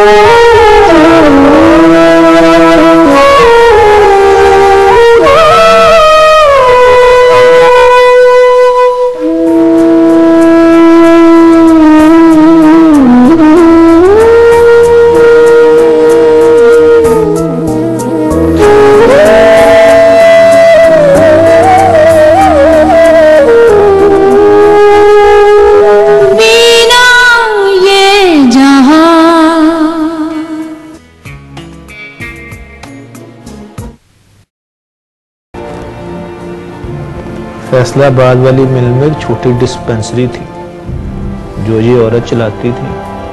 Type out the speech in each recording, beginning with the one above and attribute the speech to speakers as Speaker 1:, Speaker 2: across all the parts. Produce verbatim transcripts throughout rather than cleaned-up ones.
Speaker 1: फैसलाबाद वाली मिल में एक छोटी डिस्पेंसरी थी जो ये औरत चलाती थी।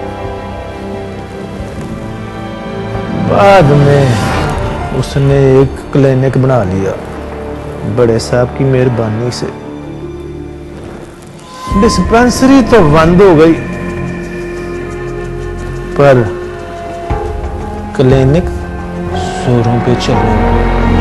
Speaker 1: बाद में उसने एक क्लिनिक बना लिया बड़े साहब की मेहरबानी से। डिस्पेंसरी तो बंद हो गई पर क्लिनिक जोरों पे चलने लगा।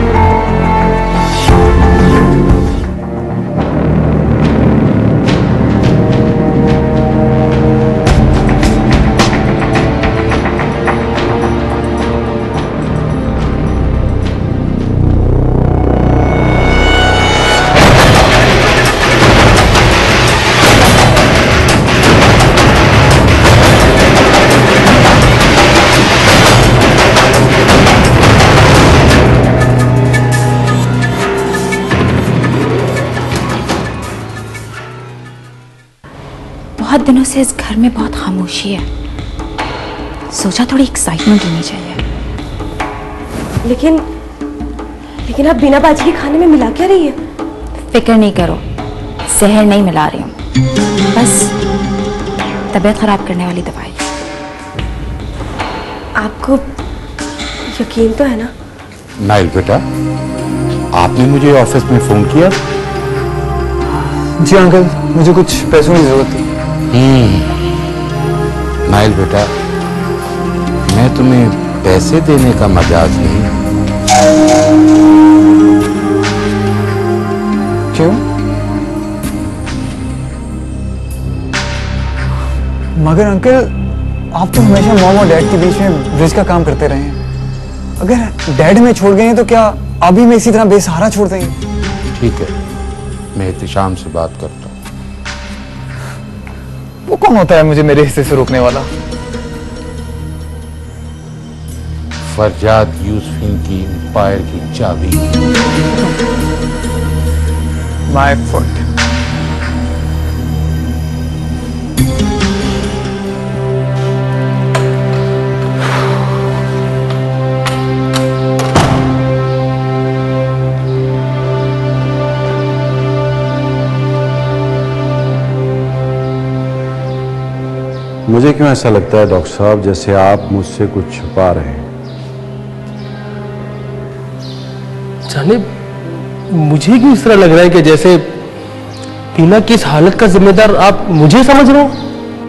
Speaker 2: बहुत दिनों से इस घर में बहुत खामोशी है, सोचा थोड़ी एक्साइटमेंट होनी चाहिए।
Speaker 3: लेकिन लेकिन आप बिना बाजी के खाने में मिला क्या रही है?
Speaker 2: फिक्र नहीं करो, जहर नहीं मिला रही हूँ, बस तबीयत खराब करने वाली दवाई।
Speaker 3: आपको यकीन तो है ना?
Speaker 4: नाइल बेटा, आपने मुझे ऑफिस में फोन किया?
Speaker 5: जी अंकल, मुझे कुछ पैसों की जरूरत थी।
Speaker 4: हम्म नाइल बेटा, मैं तुम्हें पैसे देने का मजाज नहीं।
Speaker 5: क्यों? मगर अंकल, आप तो हमेशा मॉम और डैड के बीच में ब्रिज का काम करते रहे हैं। अगर डैड में छोड़ गए हैं तो क्या अभी मैं इसी तरह बेसहारा छोड़ देंगे?
Speaker 4: ठीक है, मैं एहतिशाम से बात करता हूँ।
Speaker 5: वो कौन होता है मुझे मेरे हिस्से से रोकने वाला?
Speaker 4: फरजाद यूसुफीन की एम्पायर की चाबी।
Speaker 5: My foot.
Speaker 6: मुझे क्यों ऐसा लगता है डॉक्टर साहब जैसे आप मुझसे कुछ छुपा रहे हैं?
Speaker 1: जाने मुझे क्यों इस तरह लग रहा है कि जैसे टीना की इस हालत का जिम्मेदार आप मुझे समझ रहे हो।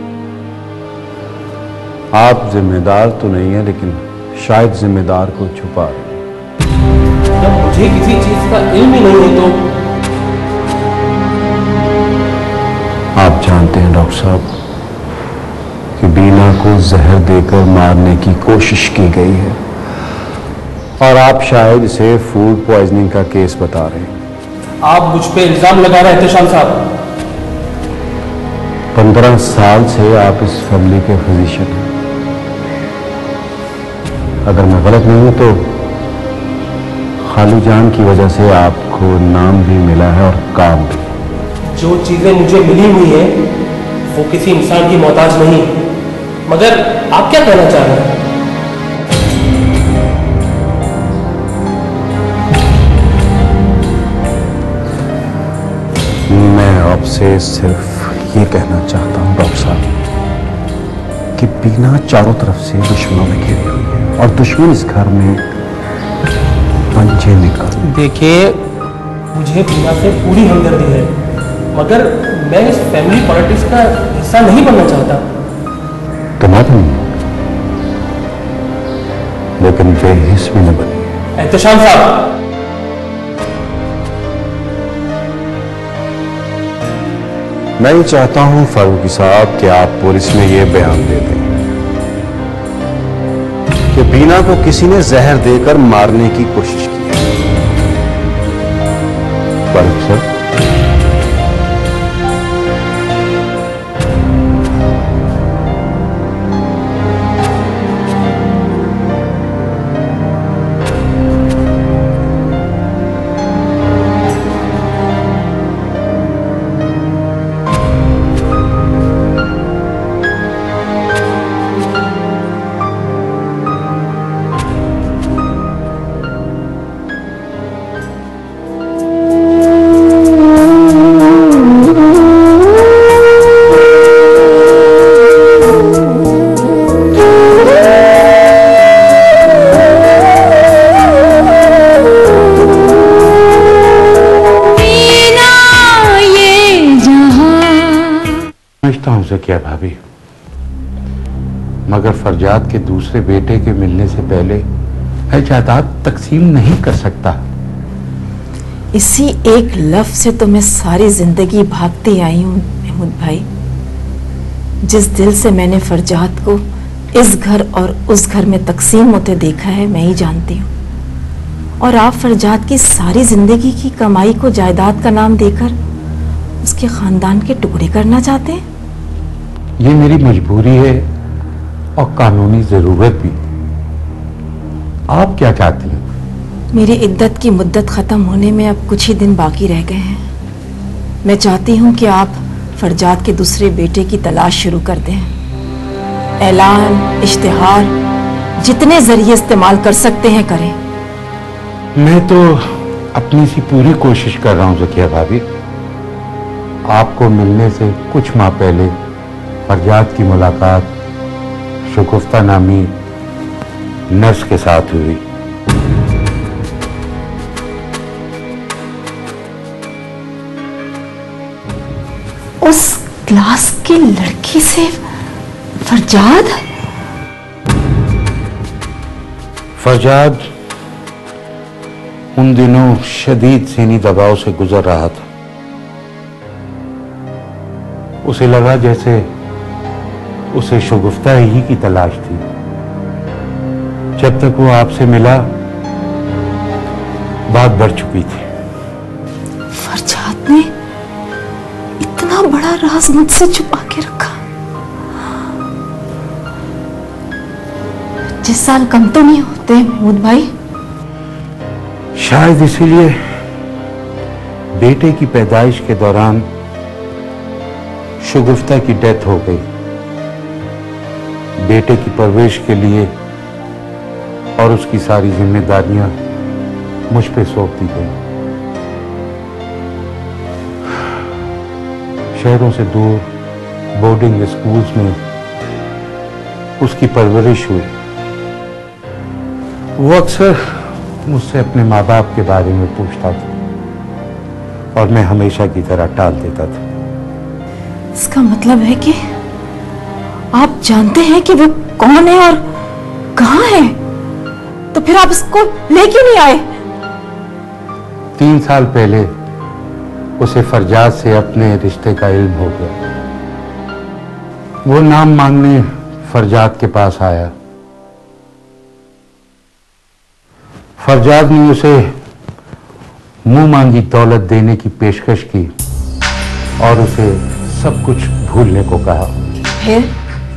Speaker 6: आप जिम्मेदार तो नहीं है, लेकिन शायद जिम्मेदार को छुपा रहे हैं।
Speaker 1: जब मुझे किसी चीज का इल्म ही नहीं है तो
Speaker 6: आप जानते हैं डॉक्टर साहब कि बीना को जहर देकर मारने की कोशिश की गई है और आप शायद इसे फूड पॉइजनिंग का केस बता रहे हैं।
Speaker 1: आप मुझ पे इल्जाम लगा रहे हैं एहतिशाम साहब।
Speaker 6: पंद्रह साल से आप इस फैमिली के फिजिशियन हैं। अगर मैं गलत नहीं हूं तो खालू जान की वजह से आपको नाम भी मिला है और काम भी।
Speaker 1: जो चीजें मुझे मिली हुई है वो किसी इंसान की मोहताज नहीं, मगर आप क्या कहना चाह रहे हैं?
Speaker 6: मैं आपसे सिर्फ ये कहना चाहता हूं डॉक्टर साहब कि बीना चारों तरफ से दुश्मनों में घिरी हुई है और दुश्मन इस घर में पंजे निकाल।
Speaker 1: देखिए, मुझे बीना से पूरी हमदर्दी है, मगर मैं इस फैमिली पॉलिटिक्स का हिस्सा नहीं बनना चाहता।
Speaker 6: तो मैं तो नहीं, लेकिन बेहिस भी न बनी।
Speaker 1: एहतिशाम साहब,
Speaker 6: मैं ये चाहता हूं फारूकी साहब कि आप पुलिस में ये बयान दे दें कि बीना को किसी ने जहर देकर मारने की कोशिश की है। पर सर, क्या भाभी, मगर फरजाद के दूसरे बेटे के मिलने से पहले मैं जायदाद तकसीम नहीं कर सकता।
Speaker 7: इसी एक लफ्ज से तो मैं सारी जिंदगी भागती आई हूं महमूद भाई। जिस दिल से मैंने फरजाद को इस घर और उस घर में तकसीम होते देखा है, मैं ही जानती हूं। और आप फरजाद की सारी जिंदगी की कमाई को जायदाद का नाम देकर उसके खानदान के टुकड़े करना चाहते हैं।
Speaker 6: ये मेरी मजबूरी है और कानूनी जरूरत भी। आप क्या चाहती हैं?
Speaker 7: मेरी इद्दत की मुद्दत खत्म होने में अब कुछ ही दिन बाकी रह गए हैं। मैं चाहती हूं कि आप फरजाद के दूसरे बेटे की तलाश शुरू कर दें। ऐलान, इश्तिहार, जितने जरिए इस्तेमाल कर सकते हैं करें।
Speaker 6: मैं तो अपनी सी पूरी कोशिश कर रहा हूं ज़किया भाभी। आपको मिलने से कुछ माह पहले फरजाद की मुलाकात शुगुफ्ता नामी नर्स के साथ हुई।
Speaker 7: उस क्लास की लड़की से फरजाद?
Speaker 6: फरजाद उन दिनों शदीद सीनी दबाव से गुजर रहा था। उसे लगा जैसे उसे शुगुफ्ता ही की तलाश थी। जब तक वो आपसे मिला, बात बढ़ चुकी थी।
Speaker 7: फरजाद ने इतना बड़ा राज मुझसे छुपा के रखा। पच्चीस साल कम तो नहीं होते महमूद भाई?
Speaker 6: शायद इसीलिए बेटे की पैदाइश के दौरान शुगुफ्ता की डेथ हो गई। बेटे की परवरिश के लिए और उसकी सारी जिम्मेदारियां मुझ पे सौंप दी गई। शहरों से दूर बोर्डिंग स्कूल्स में उसकी परवरिश हुई। वो अक्सर मुझसे अपने माँ बाप के बारे में पूछता था और मैं हमेशा की तरह टाल देता था।
Speaker 7: इसका मतलब है कि आप जानते हैं कि वो कौन है और कहां है, तो फिर आप इसको ले क्यों नहीं आए?
Speaker 6: तीन साल पहले उसे फरजाद से अपने रिश्ते का इल्म हो गया। वो नाम मांगने फरजाद के पास आया। फरजाद ने उसे मुंह मांगी दौलत देने की पेशकश की और उसे सब कुछ भूलने को कहा।
Speaker 7: फिर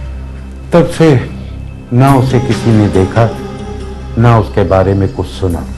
Speaker 6: तब से ना उसे किसी ने देखा, ना उसके बारे में कुछ सुना।